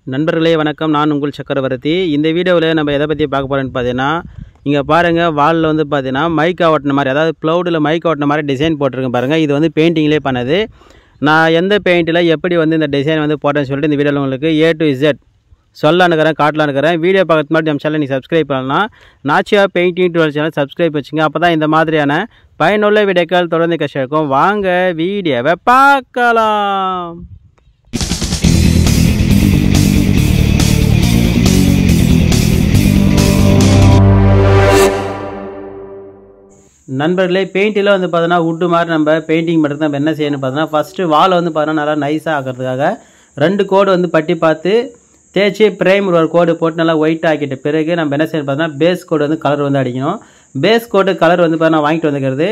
நண்பர்களே வணக்கம். நான் உங்கள் சக்கரவர்த்தி. இந்த வீடியோவில் நம்ம எதை பற்றி பார்க்க போகிறோன்னு பார்த்தீங்கன்னா, இங்கே பாருங்கள், வாலில் வந்து பார்த்தீங்கன்னா மைக்கா ஓட்டின மாதிரி, அதாவது க்ளவுடில் மைக்கா ஓட்டின மாதிரி டிசைன் போட்டிருக்கேன் பாருங்கள். இது வந்து பெயிண்டிங்லேயே பண்ணது. நான் எந்த பெயிண்டில் எப்படி வந்து இந்த டிசைன் வந்து போட்டேன்னு சொல்லிட்டு இந்த வீடியோவில் உங்களுக்கு A to Z சொல்லலான்னுக்கிறேன், காட்டலான்னுக்கிறேன். வீடியோ பார்க்கறது மாதிரி நம்ம சேனல் நீங்கள் சப்ஸ்கிரைப் பண்ணலாம். நாச்சியா பெயிண்டிங் டுவெல் சேனல் சப்ஸ்கிரைப் வச்சுங்க. அப்போ தான் இந்த மாதிரியான பயனுள்ள வீடியோக்கள் தொடர்ந்து கஷ்டம். வாங்க வீடியோவை பார்க்கலாம். நண்பர்களே, பெயிண்டில் வந்து பார்த்தோன்னா உட்டு மாதிரி நம்ம பெயிண்டிங் பண்ணுறது நம்ம என்ன செய்யணும்னு பார்த்தோன்னா, ஃபஸ்ட்டு வால் வந்து பார்த்தோன்னா நல்லா நைஸாக ஆக்கிறதுக்காக 2 கோடு வந்து பட்டி பார்த்து தேய்ச்சி ப்ரைமர் ஒரு கோடு போட்டு நல்லா ஒயிட் ஆக்கிட்ட பிறகு நம்ம என்ன செய்யணும் பார்த்தோன்னா, பேஸ் கோடு வந்து கலர் வந்து அடிக்கணும். பேஸ் கோடு கலர் வந்து பார்த்தா வாங்கிட்டு வந்துக்கிறது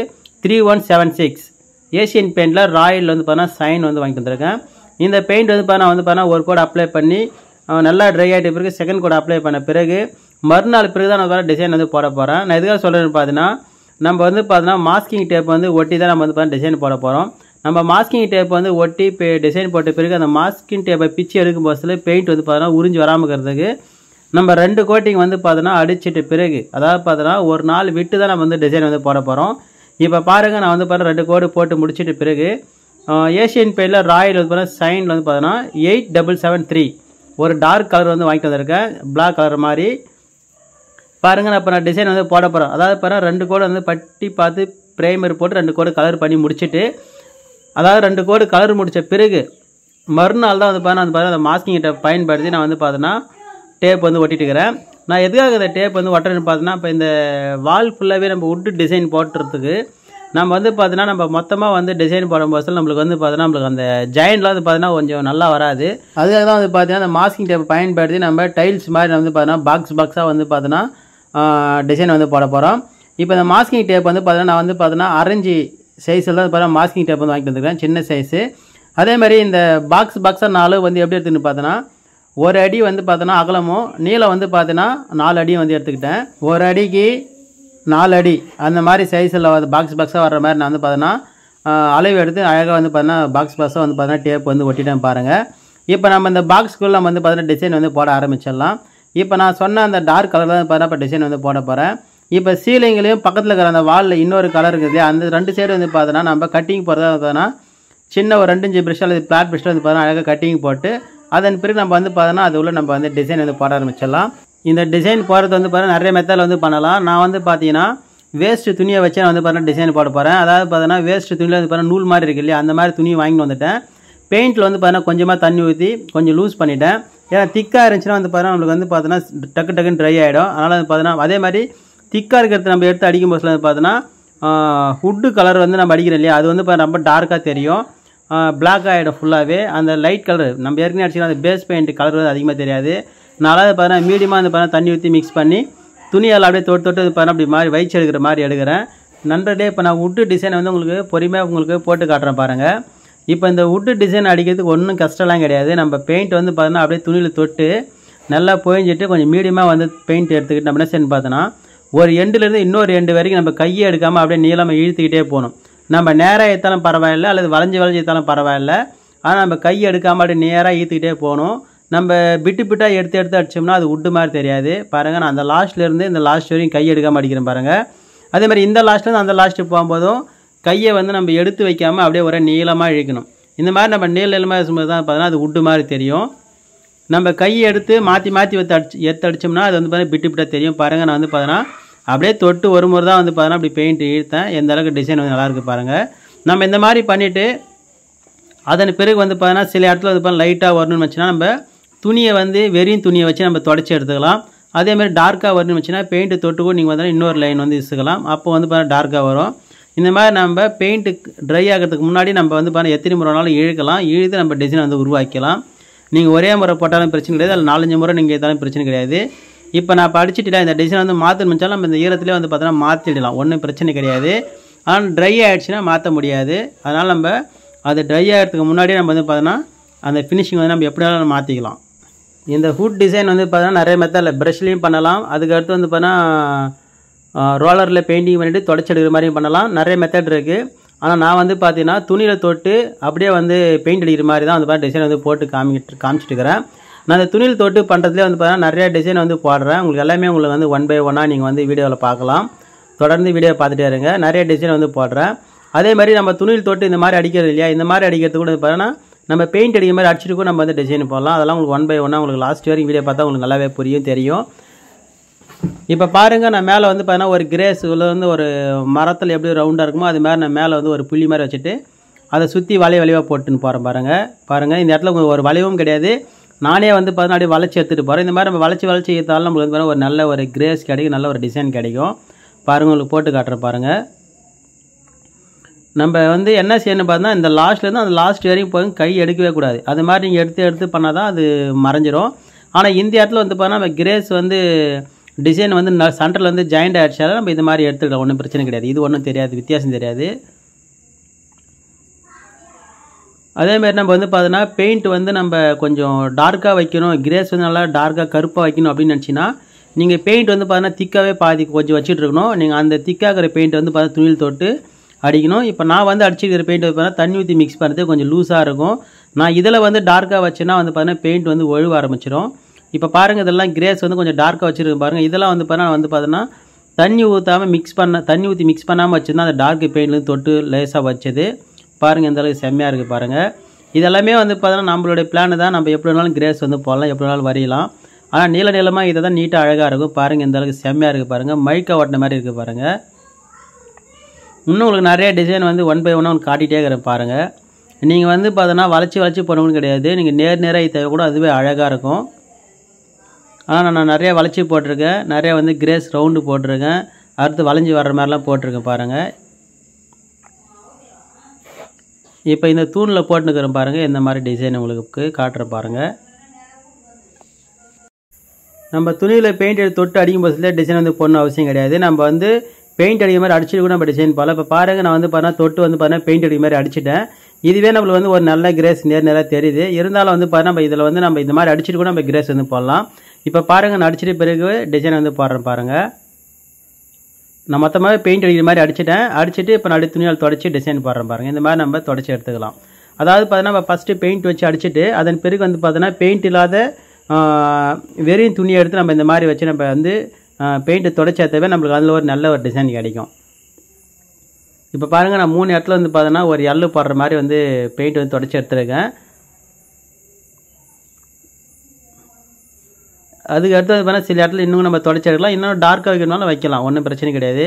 3176 ஏஷியன் பெயிண்டில் ராயல் வந்து பார்த்தோன்னா சைன் வந்து வாங்கிட்டு வந்திருக்கேன். இந்த பெயிண்ட் வந்து பார்த்தா ஒரு கோடு அப்ளை பண்ணி நல்லா ட்ரை ஆகிட்ட பிறகு செகண்ட் கோடு அப்ளை பண்ண பிறகு மறுநாள் பிறகு தான் நான் டிசைன் வந்து போட போகிறேன். நான் எதுக்காக சொல்கிறேன்னு பார்த்தீங்கன்னா, நம்ம வந்து பார்த்தோன்னா மாஸ்கிங் டேப் வந்து ஒட்டி தான் நம்ம வந்து பார்த்தா டிசைன் போட போகிறோம். நம்ம மாஸ்கிங் டேப் வந்து ஒட்டி டிசைன் போட்ட பிறகு அந்த மாஸ்கிங் டேப்பை பிச்சு எடுக்கும் போதில் பெயிண்ட் வந்து பார்த்தோன்னா உறிஞ்சி வராமல் இருக்கிறதுக்கு நம்ம 2 கோட்டிங் வந்து பார்த்தோன்னா அடிச்சிட்டு பிறகு, அதாவது பார்த்தோன்னா ஒரு நாள் விட்டு தான் நம்ம வந்து டிசைன் வந்து போட போகிறோம். இப்போ பாருங்கள், நான் வந்து பார்த்தா 2 கோடு போட்டு முடிச்சிட்டு பிறகு ஏஷியன் பெயிண்டில் ராயல் வந்து பார்த்தா சைனில் வந்து பார்த்தோன்னா 8773 ஒரு டார்க் கலர் வந்து வாங்கிட்டு வந்திருக்கேன், பிளாக் கலர் மாதிரி. பாருங்கள், நான் இப்போ நான் டிசைன் வந்து போட போகிறேன். அதாவது பாருங்கள், 2 கோடு வந்து பட்டி பார்த்து ப்ரைமர் போட்டு 2 கோடு கலர் பண்ணி முடிச்சுட்டு, அதாவது 2 கோடு கலர் முடித்த பிறகு மறுநாள் தான் வந்து பார்த்தா அந்த மாஸ்கிங் டேப் பயன்படுத்தி நான் வந்து பார்த்தோன்னா டேப் வந்து ஒட்டிட்டுக்கிறேன். நான் எதுக்காக இந்த டேப் வந்து ஒட்டுறேன்னு பார்த்தோன்னா, இப்போ இந்த வால் ஃபுல்லாகவே நம்ம உட்டு டிசைன் போட்டுறதுக்கு நம்ம வந்து பார்த்தோன்னா நம்ம மொத்தமாக வந்து டிசைன் போடும்போது நம்மளுக்கு வந்து பார்த்தோன்னா நம்மளுக்கு அந்த ஜாயின்ட்லாம் வந்து பார்த்தோன்னா கொஞ்சம் நல்லா வராது. அதுக்காக தான் வந்து பார்த்தீங்கன்னா அந்த மாஸ்கிங் டேப் பயன்படுத்தி நம்ம டைல்ஸ் மாதிரி வந்து பார்த்தோன்னா பாக்ஸாக வந்து பார்த்தோன்னா டிசைன் வந்து போட போகிறோம். இப்போ இந்த மாஸ்கிங் டேப் வந்து பார்த்தீங்கன்னா நான் வந்து பார்த்தோன்னா ஆரஞ்சு சைஸில் தான் பார்த்தா மாஸ்கிங் டேப் வந்து வாங்கிட்டு வந்துருக்கேன், சின்ன சைஸு. அதேமாதிரி இந்த பாக்ஸாக 4 வந்து எப்படி எடுத்துன்னு பார்த்தோன்னா, 1 அடி வந்து பார்த்தோன்னா அகலமும் நீளம் வந்து பார்த்தோன்னா 4 அடியும் வந்து எடுத்துக்கிட்டேன். 1 அடிக்கு 4 அடி அந்த மாதிரி சைஸில் வந்து பாக்ஸாக வர்ற மாதிரி நான் வந்து பார்த்தோன்னா அளவு எடுத்து அழகாக வந்து பார்த்தோன்னா பாக்ஸாக வந்து பார்த்தோன்னா டேப் வந்து ஒட்டிட்டேன் பாருங்கள். இப்போ நம்ம இந்த பாக்ஸ்குள்ளே நம்ம வந்து பார்த்தோன்னா டிசைன் வந்து போட ஆரம்பிச்சிடலாம். இப்போ நான் சொன்ன அந்த டார்க் கலர் தான் பார்த்தா இப்போ டிசைன் வந்து போட போகிறேன். இப்போ சீலிங்லேயும் பக்கத்தில் இருக்கிற அந்த வாலில் இன்னொரு கலர் இருக்குது, அந்த 2 சைடு வந்து பார்த்தோன்னா நம்ம கட்டிங் போகிறதா பார்த்தோன்னா சின்ன ஒரு 2 இன்ச்சு ப்ரெஷ் அல்லது பிளாட் ப்ரெஷ்ஷில் வந்து பார்த்தோன்னா அழகாக கட்டிங் போட்டு அதன் பிறகு நம்ம வந்து பார்த்தோன்னா அது உள்ள நம்ம வந்து டிசைன் வந்து போட ஆரம்பிச்சிடலாம். இந்த டிசைன் போகிறது வந்து பார்த்தா நிறைய மெத்தடில் வந்து பண்ணலாம். நான் வந்து பார்த்தீங்கன்னா வேஸ்ட்டு துணியை வச்சு நான் வந்து பார்த்தீங்கன்னா டிசைன் போட போகிறேன். அதாவது பார்த்தோன்னா வேஸ்ட்டு துணியில் வந்து பார்த்தா நூல் மாதிரி இருக்கு இல்லையா, அந்த மாதிரி துணியை வாங்கிட்டு வந்துட்டேன். பெயிண்டில் வந்து பார்த்தீங்கன்னா கொஞ்சமாக தண்ணி ஊற்றி கொஞ்சம் லூஸ் பண்ணிவிட்டேன். ஏன்னா திக்காக இருந்துச்சுன்னா வந்து பார்த்தீங்கன்னா நம்மளுக்கு வந்து பார்த்தோன்னா டக்குன்னு ட்ரை ஆகிடும். அதனால் வந்து பார்த்தோன்னா அதே மாதிரி திக்காக இருக்கிறது நம்ம எடுத்து அடிக்கும் போது வந்து பார்த்தோன்னா உட்டு கலர் வந்து நம்ம அடிக்கிறோம் இல்லையா, அது வந்து ரொம்ப டார்க்காக தெரியும், பிளாக் ஆகிடும் ஃபுல்லாகவே. அந்த லைட் கலர் நம்ம ஏற்கனவே அடிச்சிக்கலாம், அந்த பேஸ் பெயிண்ட் கலர் வந்து அதிகமாக தெரியாது. நான் பார்த்தோன்னா மீடியமாக வந்து பார்த்தா தண்ணி ஊற்றி மிக்ஸ் பண்ணி துணியால் அப்படியே தொட்டு பார்த்தா அப்படி மாதிரி வயிச்சு எடுக்கிற மாதிரி எடுக்கிறேன். நண்பர்களே, இப்போ நான் உட்டு டிசைனை வந்து உங்களுக்கு பொறுமையாக உங்களுக்கு போட்டு காட்டுறேன் பாருங்கள். இப்போ இந்த உட்டு டிசைன் அடிக்கிறதுக்கு ஒன்றும் கஷ்டம்லாம் கிடையாது. நம்ம பெயிண்ட் வந்து பார்த்தோன்னா அப்படியே துணியில் தொட்டு நல்லா போயிஞ்சிட்டு கொஞ்சம் மீடியமாக வந்து பெயிண்ட் எடுத்துக்கிட்டு நம்ம என்ன செய்யணும் பார்த்தோன்னா, ஒரு எண்டுலேருந்து இன்னொரு எண்டு வரைக்கும் நம்ம கையை எடுக்காமல் அப்படியே நீளமாக இழுத்துக்கிட்டே போகணும். நம்ம நேராக எடுத்தாலும் பரவாயில்லை அல்லது வளைஞ்சி எடுத்தாலும் பரவாயில்லை, ஆனால் நம்ம கையை எடுக்காமல் அப்படியே நேராக இழுத்துக்கிட்டே போகணும். நம்ம பிட்டாக எடுத்து அடித்தோம்னா அது உட்டு மாதிரி தெரியாது. பாருங்கள், நான் அந்த லாஸ்ட்லேருந்து இந்த லாஸ்ட் வரைக்கும் கையை எடுக்காமல் அடிக்கிறேன் பாருங்கள். அதே மாதிரி இந்த லாஸ்ட்லேருந்து அந்த லாஸ்ட்டு போகும்போதும் கையை வந்து நம்ம எடுத்து வைக்காமல் அப்படியே ஒரே நீளமாக இழுக்கணும். இந்த மாதிரி நம்ம நீளமாக இருக்கும்போது தான் பார்த்தோன்னா அது உட்டு மாதிரி தெரியும். நம்ம கையை எடுத்து மாற்றி எடுத்து அடித்தோம்னா அது வந்து பார்த்தீங்கன்னா பிட்டாக தெரியும். பாருங்கள், நான் வந்து பார்த்தோன்னா அப்படியே தொட்டு ஒரு முறை தான் வந்து பார்த்தோன்னா அப்படி பெயிண்ட் இழுத்தேன். எந்த அளவுக்கு டிசைன் வந்து நல்லாயிருக்கு பாருங்கள். நம்ம இந்த மாதிரி பண்ணிவிட்டு அதன் பிறகு வந்து பார்த்தோன்னா சில இடத்துல வந்து பார்த்தா லைட்டாக வரணும்னு வச்சுன்னா நம்ம துணியை வந்து வெறியும் துணியை வச்சு நம்ம தொடச்சி எடுத்துக்கலாம். அதேமாதிரி டார்க்காக வரணும்னு வச்சுன்னா பெயிண்ட்டு தொட்டுக்கும் நீங்கள் வந்து இன்னொரு லைன் வந்து இசுக்கலாம், அப்போ வந்து பார்த்தா டார்க்காக வரும். இந்த மாதிரி நம்ம பெயிண்ட்டு ட்ரை ஆகிறதுக்கு முன்னாடி நம்ம வந்து பார்த்தா எத்தனை முறை நாளும் இழுத்து நம்ம டிசைன் வந்து உருவாக்கலாம். நீங்கள் ஒரே முறை போட்டாலும் பிரச்சனை கிடையாது, அதில் 4-5 முறை நீங்கள் எடுத்தாலும் பிரச்சனை கிடையாது. இப்போ நான் படிச்சுட்டு இந்த டிசைன் வந்து மாற்றணும் வச்சாலும் நம்ம இந்த ஈரத்துலேயே வந்து பார்த்தோன்னா மாற்றிடலாம், ஒன்றும் பிரச்சனை கிடையாது. ஆனால் ட்ரை ஆகிடுச்சுன்னா மாற்ற முடியாது. அதனால் நம்ம அது ட்ரை ஆகிறதுக்கு முன்னாடியே நம்ம வந்து பார்த்தோன்னா அந்த ஃபினிஷிங் வந்து நம்ம எப்படினாலும் மாற்றிக்கலாம். இந்த ஹுட் டிசைன் வந்து பார்த்தோன்னா நிறைய மெத்தடில் ப்ரஷ்லேயும் பண்ணலாம், அதுக்கடுத்து வந்து பார்த்தோன்னா ரோலரில் பெயிண்டிங் பண்ணிவிட்டு தொடச்சி எடுக்கிற மாதிரியும் பண்ணலாம். நிறைய மெத்தட் இருக்குது. ஆனால் நான் வந்து பார்த்தீங்கன்னா துணியில் தொட்டு அப்படியே வந்து பெயிண்ட் அடிக்கிற மாதிரி தான் அந்த மாதிரி டிசைன் வந்து போட்டு காமிச்சிட்டு இருக்கிறேன். நான் அந்த துணியில் தொட்டு பண்ணுறதுலேயே வந்து பார்த்தீங்கன்னா நிறைய டிசைன் வந்து போடுறேன். உங்களுக்கு எல்லாமே உங்களுக்கு வந்து 1 by 1 நீங்கள் வந்து வீடியோவில் பார்க்கலாம். தொடர்ந்து வீடியோ பார்த்துட்டே இருங்க. நிறைய டிசைன் வந்து போடுறேன். அதே மாதிரி நம்ம துணியில் தொட்டு இந்த மாதிரி அடிக்கிறது இல்லையா, இந்த மாதிரி அடிக்கிறது கூட பார்த்தீங்கன்னா நம்ம பெயிண்ட் அடிக்கிற மாதிரி அடிச்சுட்டு கூட நம்ம வந்து டிசைன் போடலாம். அதெல்லாம் உங்களுக்கு 1 by 1 உங்களுக்கு லாஸ்ட் வரைக்கும் வீடியோ பார்த்தா உங்களுக்கு நல்லாவே புரியும் தெரியும். இப்போ பாருங்கள், நான் மேலே வந்து பார்த்தீங்கன்னா ஒரு கிரேஸ் வந்து ஒரு மரத்தில் எப்படி ரவுண்டாக இருக்குமோ அது மாதிரி நான் மேலே வந்து ஒரு புள்ளி மாதிரி வச்சுட்டு அதை சுற்றி வளைவாக போட்டுன்னு போகிறேன். பாருங்கள் இந்த இடத்துல ஒரு வளைவும் கிடையாது. நானே வந்து பார்த்தீங்கன்னா அப்படியே வளைச்சி எடுத்துகிட்டு போகிறேன். இந்த மாதிரி நம்ம வளைச்சி எடுத்தாலும் நம்மளுக்கு வந்து ஒரு நல்ல ஒரு கிரேஸ் கிடைக்கும், நல்ல ஒரு டிசைன் கிடைக்கும். பாருங்கள், உங்களுக்கு போட்டு காட்டுறேன் பாருங்கள். நம்ம வந்து என்ன செய்யணும் பார்த்தீங்கன்னா இந்த லாஸ்ட்லேருந்து அந்த லாஸ்ட் வரைக்கும் போய் கை எடுக்கவே கூடாது. அது மாதிரி நீங்கள் எடுத்து பண்ணால் தான் அது மறைஞ்சிரும். ஆனால் இந்த இடத்துல வந்து பார்த்தீங்கன்னா நம்ம கிரேஸ் வந்து டிசைன் வந்து சென்டரில் வந்து ஜாயிண்ட் ஆகிடுச்சாலும் நம்ம இது மாதிரி எடுத்துக்கலாம், ஒன்றும் பிரச்சனை கிடையாது. இது ஒன்றும் தெரியாது, வித்தியாசம் தெரியாது. அதேமாரி நம்ம வந்து பார்த்தீங்கன்னா பெயிண்ட் வந்து நம்ம கொஞ்சம் டார்க்காக வைக்கணும், கிரேஸ் வந்து நல்லா டார்க்காக கருப்பாக வைக்கணும் அப்படின்னு நினச்சின்னா நீங்கள் பெயிண்ட் வந்து பார்த்தீங்கன்னா திக்காகவே பாதி கொஞ்சம் வச்சுட்டு இருக்கணும். நீங்கள் அந்த திக்காகிற பெயிண்ட் வந்து பார்த்தீங்கன்னா துணியில் தொட்டு அடிக்கணும். இப்போ நான் வந்து அடிச்சிக்கிற பெயிண்ட் பார்த்தீங்கன்னா தண்ணி ஊற்றி மிக்ஸ் பண்ணுறது கொஞ்சம் லூஸாக இருக்கும். நான் இதில் வந்து டார்க்காக வச்சேன்னா வந்து பார்த்தீங்கன்னா பெயிண்ட் வந்து ஒழுவ ஆரம்பிச்சிடும். இப்போ பாருங்கள், இதெல்லாம் கிரேஸ் வந்து கொஞ்சம் டார்க்காக வச்சுருக்கு பாருங்கள். இதெல்லாம் வந்து பார்த்தீங்கன்னா தண்ணி ஊற்றாமல் தண்ணி ஊற்றி மிக்ஸ் பண்ணாமல் வச்சுருந்தா அந்த டார்க் பெயிண்ட்லேருந்து தொட்டு லேஸாக வச்சது. பாருங்கள், இந்த அளவுக்கு செம்மையாக இருக்குது பாருங்கள். இதெல்லாமே வந்து பார்த்தீங்கன்னா நம்மளுடைய பிளான் தான். நம்ம எப்படி வேணாலும் கிரேஸ் வந்து போடலாம், எப்படி வேணாலும் வரையலாம். ஆனால் நீளமாக இதை தான் நீட்டாக அழகாக இருக்கும். பாருங்கள், இந்த அளவுக்கு செம்மையாக இருக்குது பாருங்கள். மைக்கா ஓட்டின மாதிரி இருக்குது பாருங்கள். இன்னும் உங்களுக்கு நிறைய டிசைன் வந்து 1 by 1 உங்களுக்கு காட்டிகிட்டே இருக்கிறேன் பாருங்கள். நீங்கள் வந்து பார்த்தீங்கன்னா வளைச்சி போடணும்னு கிடையாது, நீங்கள் நேராக தேவை கூட அதுவே அழகாக இருக்கும். ஆனால் நான் நிறைய வளைச்சி போட்டிருக்கேன், நிறைய வந்து கிரேஸ் ரவுண்டு போட்டிருக்கேன், அடுத்து வளைஞ்சி வர்ற மாதிரிலாம் போட்டிருக்கேன் பாருங்கள். இப்போ இந்த தூணில் போட்டுக்கிறேன் பாருங்கள், இந்த மாதிரி டிசைன் உங்களுக்கு காட்டுற பாருங்கள். நம்ம துணியில் பெயிண்ட் எடுத்து தொட்டு அடிக்கும் போதுல டிசைன் வந்து போடணும் அவசியம் கிடையாது. நம்ம வந்து பெயிண்ட் அடிக்கிற மாதிரி அடிச்சுட்டு கூட நம்ம டிசைன் போடலாம். இப்போ பாருங்கள், நான் வந்து பார்த்தீங்கன்னா தொட்டு வந்து பார்த்தீங்கன்னா பெயிண்ட் அடிக்கிற மாதிரி அடிச்சிட்டேன். இதுவே நம்மளுக்கு வந்து ஒரு நல்ல கிரேஸ் நேராக தெரியுது. இருந்தாலும் வந்து பார்த்தீங்கன்னா நம்ம இதில் வந்து நம்ம இந்த மாதிரி அடிச்சுட்டு கூட நம்ம கிரேஸ் வந்து போடலாம். இப்போ பாருங்கள், நான் அடிச்சிட்டு பிறகு டிசைன் வந்து போடுறேன் பாருங்கள். நான் மொத்தமாக பெயிண்ட் அடிக்கிற மாதிரி அடிச்சுட்டு இப்போ நான் துணியால் தொடச்சி டிசைன் போடுறேன் பாருங்கள். இந்த மாதிரி நம்ம தொடச்சி எடுத்துக்கலாம். அதாவது பார்த்தீங்கன்னா நம்ம ஃபஸ்ட்டு பெயிண்ட் வச்சு அடிச்சுட்டு அதன் பிறகு வந்து பார்த்தீங்கன்னா பெயிண்ட் இல்லாத வெறும் துணியை எடுத்து நம்ம இந்த மாதிரி வச்சு நம்ம வந்து பெயிண்ட்டு தொடச்சி எடுத்தவே நம்மளுக்கு அதில் ஒரு நல்ல ஒரு டிசைன் கிடைக்கும். இப்போ பாருங்கள், நான் 3 இடத்துல வந்து பார்த்தீங்கன்னா ஒரு எள்ளு போடுற மாதிரி வந்து பெயிண்ட் வந்து தொடச்சி எடுத்துருக்கேன். அதுக்கு அடுத்து வந்து பார்த்தீங்கன்னா சில இடத்துல இன்னும் நம்ம தொடச்சி எடுக்கலாம், இன்னும் டார்க்காக வைக்கணும்னாலும் வைக்கலாம், ஒன்றும் பிரச்சனை கிடையாது.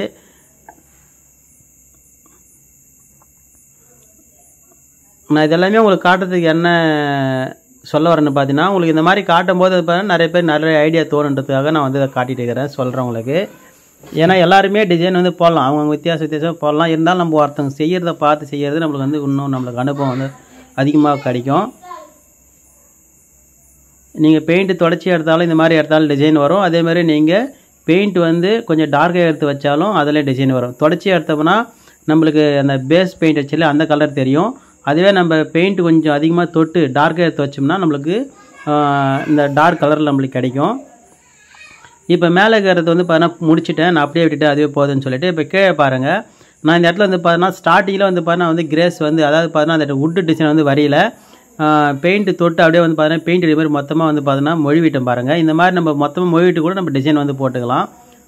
நான் இதெல்லாமே உங்களுக்கு காட்டுறதுக்கு என்ன சொல்ல வரேன்னு பார்த்தீங்கன்னா, உங்களுக்கு இந்த மாதிரி காட்டும் போது பார்த்தீங்கன்னா நிறைய பேர் நிறைய ஐடியா தோணுன்றதுக்காக நான் வந்து இதை காட்டிகிட்டு இருக்கிறேன், சொல்கிறேன் உங்களுக்கு. ஏன்னா எல்லாருமே டிசைன் வந்து போடலாம், அவங்க வித்தியாசம் போடலாம். இருந்தாலும் நம்ம ஒருத்தவங்க செய்கிறத பார்த்து செய்கிறது நம்மளுக்கு வந்து இன்னும் நம்மளுக்கு அனுபவம் வந்து அதிகமாக கிடைக்கும். நீங்கள் பெயிண்ட்டு தொடச்சி எடுத்தாலும் இந்த மாதிரி எடுத்தாலும் டிசைன் வரும். அதேமாதிரி நீங்கள் பெயிண்ட் வந்து கொஞ்சம் டார்க்காக எடுத்து வச்சாலும் அதில் டிசைன் வரும். தொடச்சி எடுத்தோம்னா நம்மளுக்கு அந்த பேஸ் பெயிண்ட் வச்சாலே அந்த கலர் தெரியும். அதுவே நம்ம பெயிண்ட் கொஞ்சம் அதிகமாக தொட்டு டார்க்காக எடுத்து வச்சோம்னா நம்மளுக்கு இந்த டார்க் கலரில் நம்மளுக்கு கிடைக்கும். இப்போ மேலே இருக்கிறது வந்து பார்த்தீங்கன்னா முடிச்சுட்டேன், நான் அப்படியே விட்டுட்டு அதுவே போதுன்னு சொல்லிட்டு இப்போ கீழே பாருங்கள். நான் இந்த இடத்துல வந்து பார்த்தீங்கன்னா ஸ்டார்டிங்கில் வந்து பார்த்தீங்கன்னா வந்து கிரேஸ் வந்து அதாவது பார்த்தீங்கன்னா அந்த வுட்டு டிசைன் வந்து வரையில பெயிண்ட்டு தொட்டு அப்படியே வந்து பார்த்தீங்கன்னா பெயிண்ட் இது மாதிரி மொத்தமாக வந்து பார்த்தீங்கன்னா மொழிவிட்டோம் பாருங்கள். இந்த மாதிரி நம்ம மொத்தமாக மொழிவிட்டு கூட நம்ம டிசைன் வந்து போட்டுக்கலாம்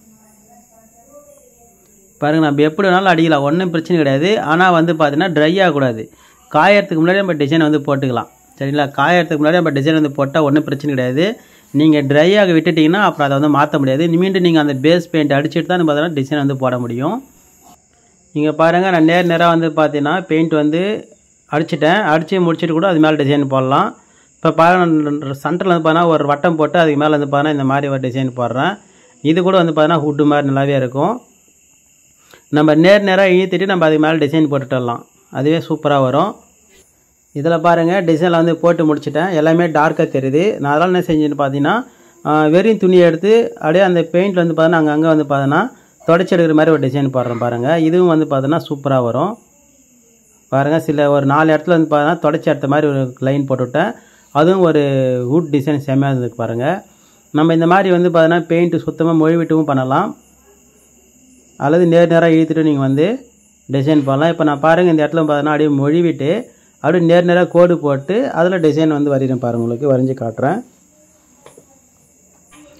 பாருங்கள். நம்ம எப்படி வேணாலும் அடிக்கலாம், ஒன்றும் பிரச்சனை கிடையாது. ஆனால் வந்து பார்த்தீங்கன்னா ட்ரை ஆகக்கூடாது, காயறதுக்கு முன்னாடி நம்ம டிசைன் வந்து போட்டுக்கலாம், சரிங்களா? காயறதுக்கு முன்னாடி நம்ம டிசைன் வந்து போட்டால் ஒன்றும் பிரச்சனை கிடையாது. நீங்கள் ட்ரை ஆக விட்டுட்டிங்கன்னா அப்புறம் அதை வந்து மாற்ற முடியாது. மீண்டும் நீங்கள் அந்த பேஸ் பெயிண்ட் அடிச்சுட்டு தான் பார்த்தீங்கன்னா டிசைன் வந்து போட முடியும். நீங்கள் பாருங்கள், நான் நேராக வந்து பார்த்தீங்கன்னா பெயிண்ட் வந்து அடித்து முடிச்சுட்டு கூட அது மேலே டிசைன் போடலாம். இப்போ பாருங்கள், சென்டரில் வந்து பார்த்தீங்கன்னா ஒரு வட்டம் போட்டு அதுக்கு மேலே வந்து பார்த்தீங்கன்னா இந்த மாதிரி ஒரு டிசைன் போடுறேன். இது கூட வந்து பார்த்தீங்கன்னா ஹுட்டு மாதிரி நல்லாவே இருக்கும். நம்ம நேராக இழுத்துட்டு நம்ம அதுக்கு மேலே டிசைன் போட்டுடலாம், அதுவே சூப்பராக வரும். இதில் பாருங்கள், டிசைனில் வந்து போட்டு முடிச்சிட்டேன், எல்லாமே டார்க்காக தெரியுது. நான் அதெல்லாம் என்ன செஞ்சுன்னு பார்த்தீங்கன்னா வெறும் துணியை எடுத்து அப்படியே அந்த பெயிண்டில் வந்து பார்த்தீங்கன்னா அங்கங்கே வந்து பார்த்தீங்கன்னா தொடச்சி எடுக்கிற மாதிரி ஒரு டிசைன் போடுறேன் பாருங்கள். இதுவும் வந்து பார்த்தீங்கன்னா சூப்பராக வரும் பாருங்கள். ஒரு 4 இடத்துல வந்து பார்த்தீங்கன்னா தொடச்சி எடுத்த மாதிரி ஒரு லைன் போட்டுவிட்டேன், அதுவும் ஒரு வுட் டிசைன் செம்மையாக இருந்ததுக்கு பாருங்கள். நம்ம இந்த மாதிரி வந்து பார்த்தீங்கன்னா பெயிண்ட்டு சுத்தமாக மொழிவிட்டும் பண்ணலாம், அல்லது நேராக இழுத்துட்டு நீங்கள் வந்து டிசைன் பண்ணலாம். இப்போ நான் பாருங்கள், இந்த இடத்துல பார்த்தீங்கன்னா அப்படியே மொழிவிட்டு அப்படியே நேராக கோடு போட்டு அதில் டிசைன் வந்து வரைகிறேன் பாருங்கள், உங்களுக்கு வரைஞ்சி காட்டுறேன்.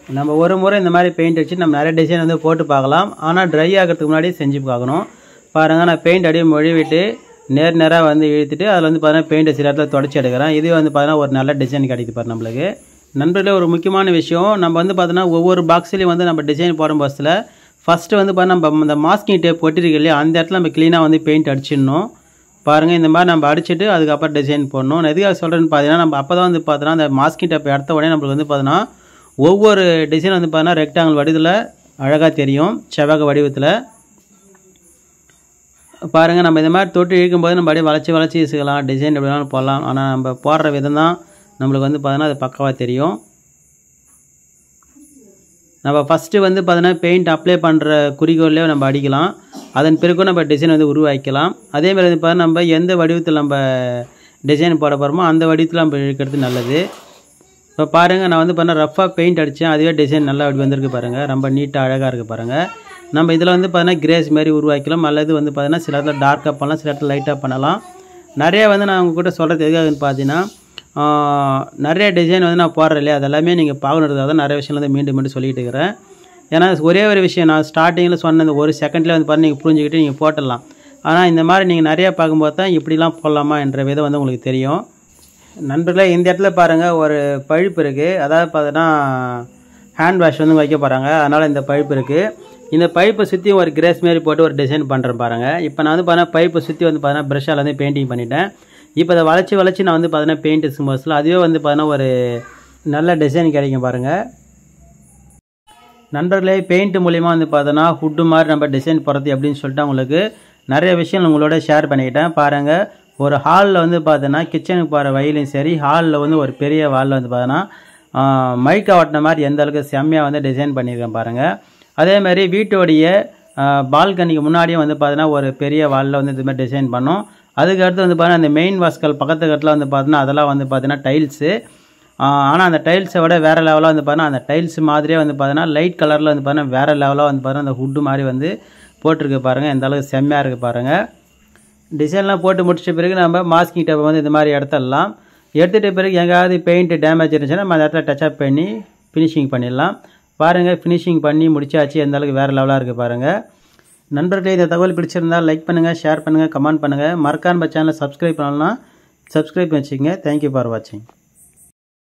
நம்ம ஒரு முறை இந்த மாதிரி பெயிண்ட் அடிச்சு நம்ம நிறைய டிசைன் வந்து போட்டு பார்க்கலாம். ஆனால் ட்ரை ஆகிறதுக்கு முன்னாடி செஞ்சு பார்க்கணும். பாருங்கள், நான் பெயிண்ட் அப்படியே மொழிவிட்டு நேராக வந்து இழுத்துட்டு அதில் வந்து பார்த்தீங்கன்னா பெயிண்ட் சில இடத்துல தொடச்சி எடுக்கிறேன். இது வந்து பார்த்தீங்கன்னா ஒரு நல்ல டிசைன் கிடைக்குது பாரு நம்மளுக்கு. நண்பர்களே, ஒரு முக்கியமான விஷயம், நம்ம வந்து பார்த்தீங்கன்னா ஒவ்வொரு பாக்ஸ்லேயும் வந்து நம்ம டிசைன் போடும் பஸ்ஸில் ஃபஸ்ட்டு வந்து பார்த்தீங்கன்னா நம்ம இந்த மாஸ்கிங் டேப் போட்டிருக்கு இல்லையா, அந்த இடத்துல நம்ம க்ளீனாக வந்து பெயிண்ட் அடிச்சிடணும். பாருங்கள், இந்த மாதிரி நம்ம அடிச்சுட்டு அதுக்கப்புறம் டிசைன் போடணும். நான் எதுக்காக சொல்கிறேன்னு பார்த்தீங்கன்னா, நம்ம அப்போ தான் வந்து பார்த்தோன்னா அந்த மாஸ்கிங் டேப் எடுத்த உடனே நம்மளுக்கு வந்து பார்த்தோன்னா ஒவ்வொரு டிசைன் வந்து பார்த்தீங்கன்னா ரெக்டாங்கிள் வடிவத்தில் அழகாக தெரியும், செவ்வக வடிவத்தில். பாருங்கள், நம்ம இந்த மாதிரி தொட்டு இழுக்கும்போது நம்ம அப்படியே வளைச்சி வச்சுக்கலாம், டிசைன் எப்படி வேணாலும் போடலாம். ஆனால் நம்ம போடுற விதம் தான் நம்மளுக்கு வந்து பார்த்தோன்னா அது பக்காவாக தெரியும். நம்ம ஃபஸ்ட்டு வந்து பார்த்தோன்னா பெயிண்ட் அப்ளை பண்ணுற குறிக்கோள்லேயே நம்ம அடிக்கலாம். அதன் பிறகு நம்ம டிசைன் வந்து உருவாக்கலாம். அதேமாதிரி வந்து பார்த்தா நம்ம எந்த வடிவத்தில் நம்ம டிசைன் போட போகிறோமோ அந்த வடிவத்தில் நம்ம இழுக்கிறது நல்லது. இப்போ பாருங்கள், நான் வந்து பார்த்தா ரஃபாக பெயிண்ட் அடித்தேன், அதுவே டிசைன் நல்லா அப்படி வந்திருக்கு பாருங்கள், ரொம்ப நீட்டாக அழகாக இருக்குது பாருங்கள். நம்ம இதில் வந்து பார்த்தீங்கன்னா கிரேஸ் மாதிரி உருவாக்கலாம், அல்லது வந்து பார்த்தீங்கன்னா சில இடத்துல டார்க்காக பண்ணலாம், சில இடத்துல லைட்டாக பண்ணலாம். நிறைய வந்து நான் உங்கள்கிட்ட சொல்கிறது எதுக்காகன்னு பார்த்தீங்கன்னா, நிறைய டிசைன் வந்து நான் போடுறேன் இல்லையா, அதெல்லாமே நீங்கள் பார்க்கணுன்றதாக தான் நிறைய விஷயம் வந்து மீண்டும் சொல்லிகிட்டு இருக்கிறேன். ஏன்னா ஒரே ஒரு விஷயம் நான் ஸ்டார்டிங்கில் சொன்ன இந்த ஒரு செகண்ட்லேயே வந்து பாருங்கள் நீங்கள் புரிஞ்சுக்கிட்டு நீங்கள் போட்டுடலாம். ஆனால் இந்த மாதிரி நீங்கள் நிறையா பார்க்கும்போது தான் இப்படிலாம் போடலாமா என்ற விதம் வந்து உங்களுக்கு தெரியும். நண்பர்களே, இந்த இடத்துல பாருங்கள் ஒரு பழுப்பு இருக்குது. அதாவது பார்த்தீங்கன்னா ஹேண்ட் வாஷ் வந்து வைக்க போகிறாங்க, அதனால் இந்த பழுப்பு இருக்குது. இந்த பைப்பை சுற்றி ஒரு கிரேஸ் மாரி போட்டு ஒரு டிசைன் பண்ணுறேன் பாருங்கள். இப்போ நான் வந்து பார்த்தீங்கன்னா பைப்பை சுற்றி வந்து பார்த்தீங்கன்னா ப்ரஷ்ஷால் வந்து பெயிண்டிங் பண்ணிட்டேன். இப்போ அதை வளைச்சி நான் வந்து பார்த்தீங்கன்னா பெயிண்ட் சிம்பர்ஸில் அதுவே வந்து பார்த்தீங்கன்னா ஒரு நல்ல டிசைன் கிடைக்கும் பாருங்கள். நண்பர்களே, பெயிண்ட் மூலிமா வந்து பார்த்தோன்னா ஹுட்டு மாதிரி நம்ம டிசைன் போடுறது எப்படின்னு சொல்லிட்டு உங்களுக்கு நிறைய விஷயம் உங்களோட ஷேர் பண்ணிக்கிட்டேன். பாருங்கள், ஒரு ஹாலில் வந்து பார்த்தோன்னா கிச்சனுக்கு போகிற வழியிலையும் சரி, ஹாலில் வந்து ஒரு பெரிய வாலில் வந்து பார்த்தோன்னா மைக்கா ஓட்டின மாதிரி எந்த அளவுக்கு செம்மையாக வந்து டிசைன் பண்ணியிருக்கேன் பாருங்கள். அதேமாதிரி வீட்டோடைய பால்கனிக்கு முன்னாடியும் வந்து பார்த்தீங்கன்னா ஒரு பெரிய வாலில் வந்து இது மாதிரி டிசைன் பண்ணோம். அதுக்கடுத்து வந்து பார்த்தீங்கன்னா அந்த மெயின் வாஸ்கல் பக்கத்து கட்டில் வந்து பார்த்தீங்கன்னா அதெல்லாம் வந்து பார்த்தீங்கன்னா டைல்ஸு. ஆனால் அந்த டைல்ஸை விட வேறு லெவலாக வந்து பார்த்தீங்கன்னா அந்த டைல்ஸ் மாதிரியே வந்து பார்த்தீங்கன்னா லைட் கலரில் வந்து பார்த்தீங்கன்னா வேறு லெவலாக வந்து பார்த்தீங்கன்னா அந்த ஹுட்டு மாதிரி வந்து போட்டிருக்கு பாருங்கள், எந்த அளவுக்கு செம்மையாக இருக்குது பாருங்கள். டிசைன்லாம் போட்டு முடிச்ச பிறகு நம்ம மாஸ்கிங் டேப்பை வந்து இந்த மாதிரி எடுத்துகிட்ட பிறகு எங்கேயாவது பெயிண்ட் டேமேஜ் இருந்துச்சுன்னா நம்ம அந்த இடத்துல டச்சப் பண்ணி ஃபினிஷிங் பண்ணிடலாம். பாருங்கள், ஃபினிஷிங் பண்ணி முடிச்சாச்சு, எந்த அளவுக்கு வேறு லெவலாக இருக்குது பாருங்கள். நண்பர்களே, இந்த தகவல் பிடிச்சிருந்தால் லைக் பண்ணுங்கள், ஷேர் பண்ணுங்கள், கமெண்ட் பண்ணுங்கள். மறக்காம சேனலை சப்ஸ்கிரைப் பண்ணலாம், சப்ஸ்கிரைப் வச்சுக்கோங்க. தேங்க்யூ ஃபார் வாட்சிங்.